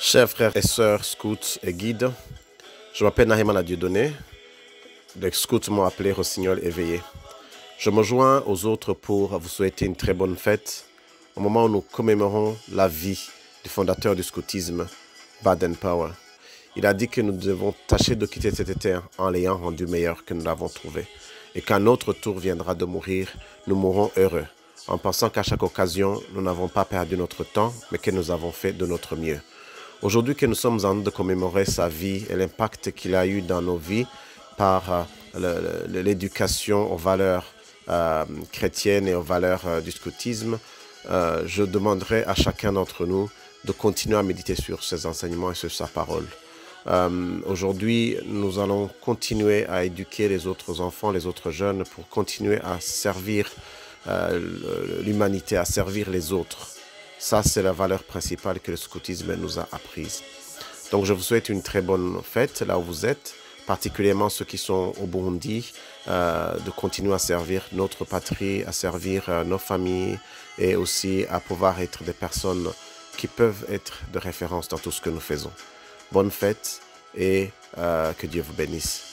Chers frères et sœurs, scouts et guides, je m'appelle Nahimana Dieudonné. Les scouts m'ont appelé Rossignol éveillé. Je me joins aux autres pour vous souhaiter une très bonne fête au moment où nous commémorons la vie du fondateur du scoutisme, Baden-Powell. Il a dit que nous devons tâcher de quitter cette terre en l'ayant rendu meilleur que nous l'avons trouvé. Et quand notre tour viendra de mourir, nous mourrons heureux, en pensant qu'à chaque occasion, nous n'avons pas perdu notre temps, mais que nous avons fait de notre mieux. Aujourd'hui que nous sommes en train de commémorer sa vie et l'impact qu'il a eu dans nos vies par l'éducation aux valeurs chrétiennes et aux valeurs du scoutisme, je demanderai à chacun d'entre nous de continuer à méditer sur ses enseignements et sur sa parole. Aujourd'hui, nous allons continuer à éduquer les autres enfants, les autres jeunes pour continuer à servir l'humanité, à servir les autres. Ça, c'est la valeur principale que le scoutisme nous a apprise. Donc, je vous souhaite une très bonne fête là où vous êtes, particulièrement ceux qui sont au Burundi, de continuer à servir notre patrie, à servir nos familles et aussi à pouvoir être des personnes qui peuvent être de référence dans tout ce que nous faisons. Bonne fête et que Dieu vous bénisse.